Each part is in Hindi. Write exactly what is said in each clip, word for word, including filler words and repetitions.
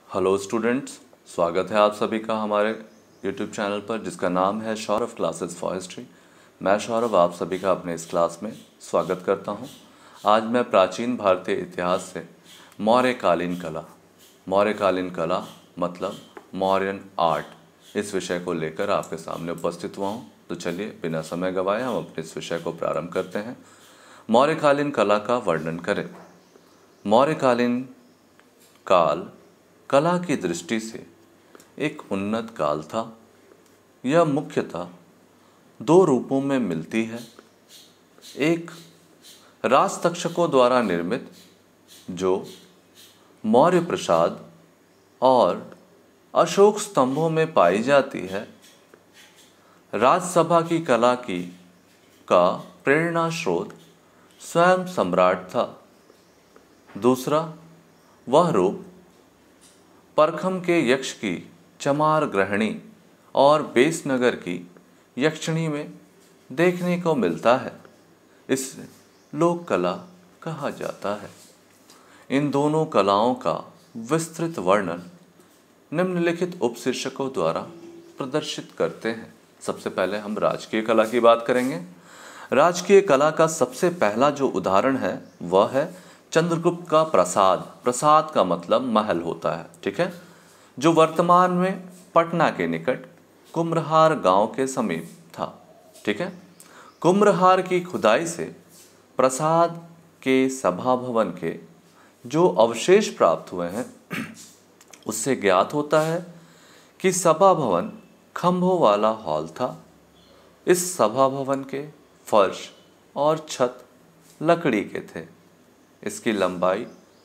हेलो स्टूडेंट्स, स्वागत है आप सभी का हमारे यूट्यूब चैनल पर जिसका नाम है सौरभ क्लासेस फॉर हिस्ट्री। मैं सौरभ आप सभी का अपने इस क्लास में स्वागत करता हूं। आज मैं प्राचीन भारतीय इतिहास से मौर्यकालीन कला मौर्यकालीन कला मतलब मौर्यन आर्ट, इस विषय को लेकर आपके सामने उपस्थित हुआ हूं। तो चलिए बिना समय गंवाए हम अपने इस विषय को प्रारंभ करते हैं। मौर्यकालीन कला का वर्णन करें। मौर्यकालीन काल कला की दृष्टि से एक उन्नत काल था। यह मुख्यतः दो रूपों में मिलती है। एक राजतक्षकों द्वारा निर्मित जो मौर्य प्रसाद और अशोक स्तंभों में पाई जाती है। राजसभा की कला की का प्रेरणा स्रोत स्वयं सम्राट था। दूसरा वह रूप परखम के यक्ष की चमार ग्रहणी और बेसनगर की यक्षिणी में देखने को मिलता है। इसे लोक कला कहा जाता है। इन दोनों कलाओं का विस्तृत वर्णन निम्नलिखित उपशीर्षकों द्वारा प्रदर्शित करते हैं। सबसे पहले हम राजकीय कला की बात करेंगे। राजकीय कला का सबसे पहला जो उदाहरण है वह है चंद्रगुप्त का प्रासाद। प्रासाद का मतलब महल होता है, ठीक है, जो वर्तमान में पटना के निकट कुम्हरार गांव के समीप था, ठीक है। कुम्हरार की खुदाई से प्रासाद के सभा भवन के जो अवशेष प्राप्त हुए हैं उससे ज्ञात होता है कि सभा भवन खंभों वाला हॉल था। इस सभा भवन के फर्श और छत लकड़ी के थे। इसकी लंबाई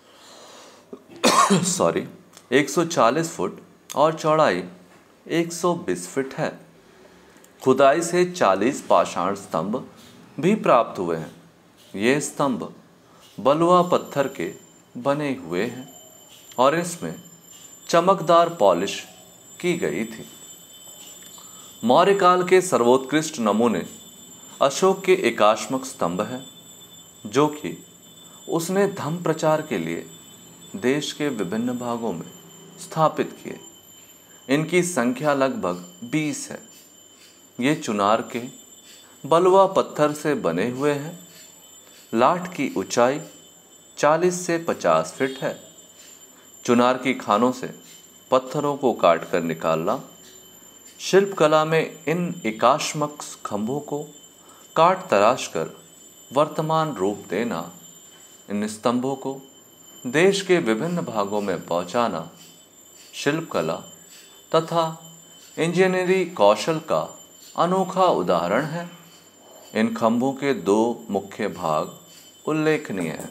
सॉरी एक सौ चालीस फुट और चौड़ाई एक सौ बीस फुट है। खुदाई से चालीस पाषाण स्तंभ भी प्राप्त हुए हैं। ये स्तंभ बलुआ पत्थर के बने हुए हैं और इसमें चमकदार पॉलिश की गई थी। मौर्यकाल के सर्वोत्कृष्ट नमूने अशोक के एकाश्मक स्तंभ हैं, जो कि उसने धर्म प्रचार के लिए देश के विभिन्न भागों में स्थापित किए। इनकी संख्या लगभग बीस है। ये चुनार के बलुआ पत्थर से बने हुए हैं। लाठ की ऊंचाई चालीस से पचास फीट है। चुनार की खानों से पत्थरों को काटकर निकालना, शिल्पकला में इन एकाश्मक खंभों को काट तराश कर वर्तमान रूप देना, इन स्तंभों को देश के विभिन्न भागों में पहुंचाना शिल्पकला तथा इंजीनियरिंग कौशल का अनोखा उदाहरण है। इन खंभों के दो मुख्य भाग उल्लेखनीय हैं।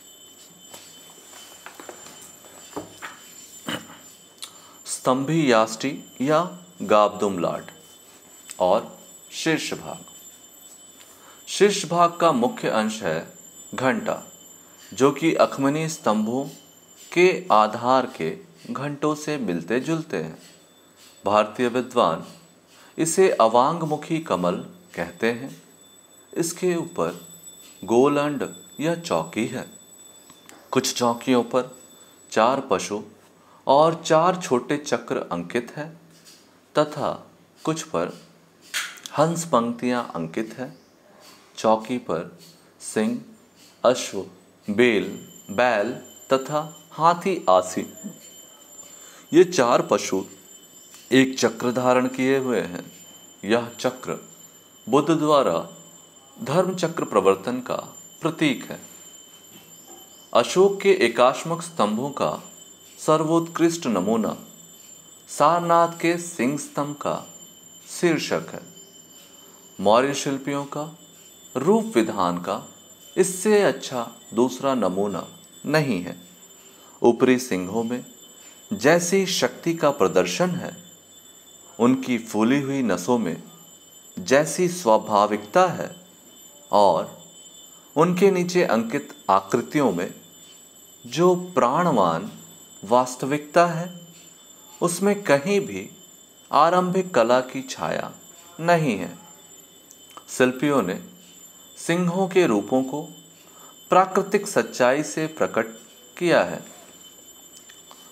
स्तंभी याष्टि या गाबदुम लाट और शीर्ष भाग। शीर्ष भाग का मुख्य अंश है घंटा, जो कि अखमनी स्तंभों के आधार के घंटों से मिलते जुलते हैं। भारतीय विद्वान इसे अवांगमुखी कमल कहते हैं। इसके ऊपर गोलंड या चौकी है। कुछ चौकियों पर चार पशु और चार छोटे चक्र अंकित है तथा कुछ पर हंस पंक्तियां अंकित है। चौकी पर सिंह, अश्व, बेल, बैल तथा हाथी आसीन। ये चार पशु एक चक्र धारण किए हुए हैं। यह चक्र बुद्ध द्वारा धर्म चक्र प्रवर्तन का प्रतीक है। अशोक के एकाश्मक स्तंभों का सर्वोत्कृष्ट नमूना सारनाथ के सिंह स्तंभ का शीर्षक है। मौर्य शिल्पियों का रूप विधान का इससे अच्छा दूसरा नमूना नहीं है। ऊपरी सिंहों में जैसी शक्ति का प्रदर्शन है, उनकी फूली हुई नसों में जैसी स्वाभाविकता है और उनके नीचे अंकित आकृतियों में जो प्राणवान वास्तविकता है, उसमें कहीं भी आरंभिक कला की छाया नहीं है। शिल्पियों ने सिंहों के रूपों को प्राकृतिक सच्चाई से प्रकट किया है।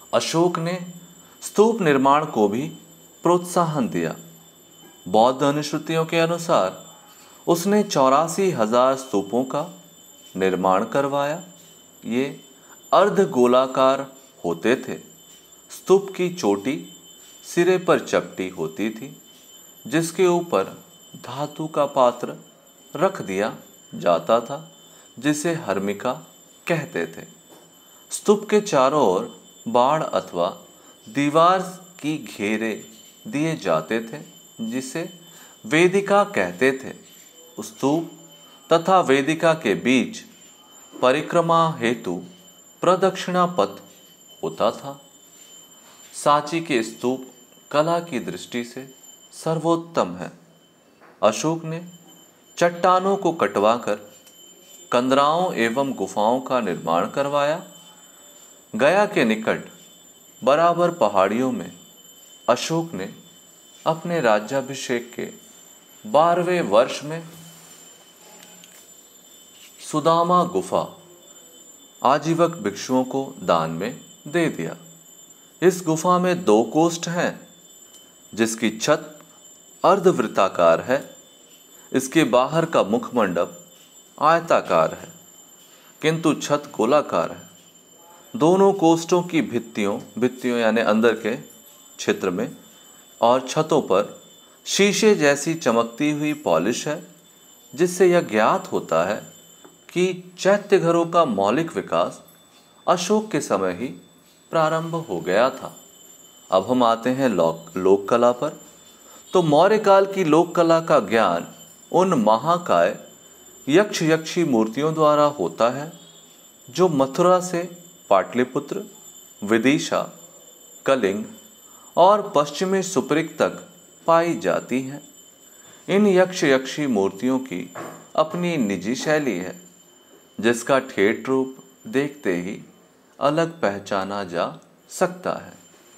अशोक ने स्तूप निर्माण को भी प्रोत्साहन दिया। बौद्ध अनुश्रुतियों के अनुसार उसने चौरासी हजार स्तूपों का निर्माण करवाया। ये अर्ध गोलाकार होते थे। स्तूप की चोटी सिरे पर चपटी होती थी, जिसके ऊपर धातु का पात्र रख दिया जाता था, जिसे हर्मिका कहते थे। स्तूप के चारों ओर बाड़ अथवा दीवार की घेरे दिए जाते थे, जिसे वेदिका कहते थे। स्तूप तथा वेदिका के बीच परिक्रमा हेतु प्रदक्षिणा पथ होता था। सांची के स्तूप कला की दृष्टि से सर्वोत्तम है। अशोक ने चट्टानों को कटवाकर कंदराओं एवं गुफाओं का निर्माण करवाया। गया के निकट बराबर पहाड़ियों में अशोक ने अपने राज्याभिषेक के बारहवें वर्ष में सुदामा गुफा आजीवक भिक्षुओं को दान में दे दिया। इस गुफा में दो कोष्ठ हैं, जिसकी छत अर्धवृत्ताकार है। इसके बाहर का मुखमंडप आयताकार है, किंतु छत गोलाकार है। दोनों कोष्ठों की भित्तियों भित्तियों यानी अंदर के क्षेत्र में और छतों पर शीशे जैसी चमकती हुई पॉलिश है, जिससे यह ज्ञात होता है कि चैत्य घरों का मौलिक विकास अशोक के समय ही प्रारंभ हो गया था। अब हम आते हैं लोक लोक कला पर। तो मौर्य काल की लोक कला का ज्ञान उन महाकाय यक्ष यक्षी मूर्तियों द्वारा होता है, जो मथुरा से पाटलिपुत्र, विदिशा, कलिंग और पश्चिमी सुपरिक तक पाई जाती हैं। इन यक्ष यक्षी मूर्तियों की अपनी निजी शैली है, जिसका ठेठ रूप देखते ही अलग पहचाना जा सकता है।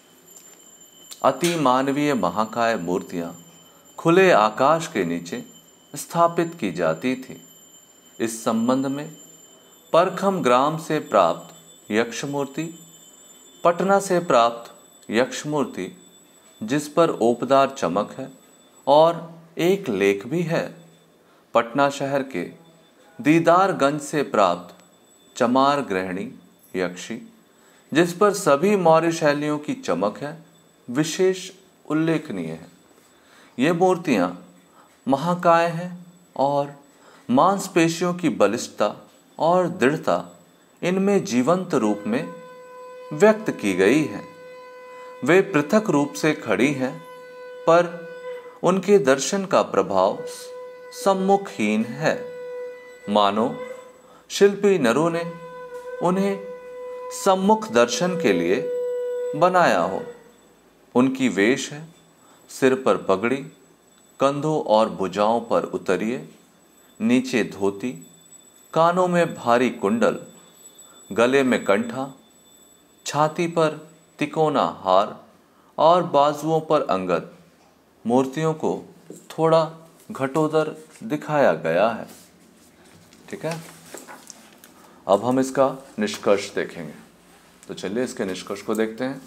अति मानवीय महाकाय मूर्तियां खुले आकाश के नीचे स्थापित की जाती थी। इस संबंध में परखम ग्राम से प्राप्त यक्ष मूर्ति, पटना से प्राप्त यक्ष मूर्ति, जिस पर ओपदार चमक है, और एक लेख भी है। पटना शहर के दीदारगंज से प्राप्त चमार गृहिणी यक्षी, जिस पर सभी मौर्य शैलियों की चमक है, विशेष उल्लेखनीय है। ये मूर्तियाँ महाकाय हैं और मांसपेशियों की बलिष्ठता और दृढ़ता इनमें जीवंत रूप में व्यक्त की गई है। वे पृथक रूप से खड़ी हैं, पर उनके दर्शन का प्रभाव सम्मुखहीन है, मानो शिल्पी नरों ने उन्हें सम्मुख दर्शन के लिए बनाया हो। उनकी वेश है सिर पर पगड़ी, कंधों और भुजाओं पर उतरिए, नीचे धोती, कानों में भारी कुंडल, गले में कंठा, छाती पर तिकोना हार और बाजुओं पर अंगद। मूर्तियों को थोड़ा घटोदर दिखाया गया है। ठीक है, अब हम इसका निष्कर्ष देखेंगे। तो चलिए इसके निष्कर्ष को देखते हैं।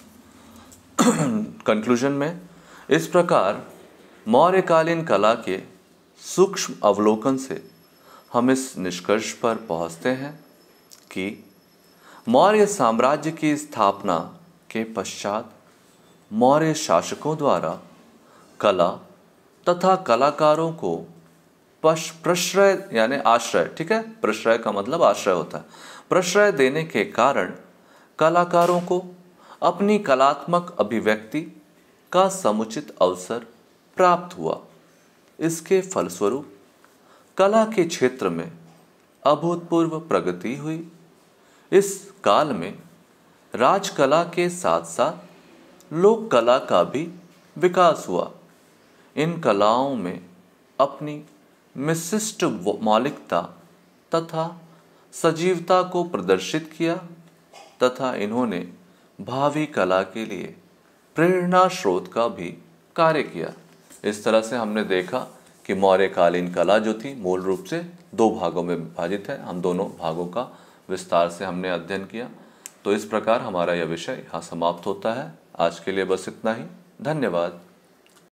कंक्लूजन में इस प्रकार मौर्यकालीन कला के सूक्ष्म अवलोकन से हम इस निष्कर्ष पर पहुंचते हैं कि मौर्य साम्राज्य की स्थापना के पश्चात मौर्य शासकों द्वारा कला तथा कलाकारों को प्रश्रय यानी आश्रय, ठीक है, प्रश्रय का मतलब आश्रय होता है, प्रश्रय देने के कारण कलाकारों को अपनी कलात्मक अभिव्यक्ति का समुचित अवसर प्राप्त हुआ। इसके फलस्वरूप कला के क्षेत्र में अभूतपूर्व प्रगति हुई। इस काल में राजकला के साथ साथ लोक कला का भी विकास हुआ। इन कलाओं में अपनी विशिष्ट मौलिकता तथा सजीवता को प्रदर्शित किया तथा इन्होंने भावी कला के लिए प्रेरणा स्रोत का भी कार्य किया। इस तरह से हमने देखा कि मौर्यकालीन कला जो थी मूल रूप से दो भागों में विभाजित है। हम दोनों भागों का विस्तार से हमने अध्ययन किया। तो इस प्रकार हमारा यह विषय यहाँ समाप्त होता है। आज के लिए बस इतना ही। धन्यवाद।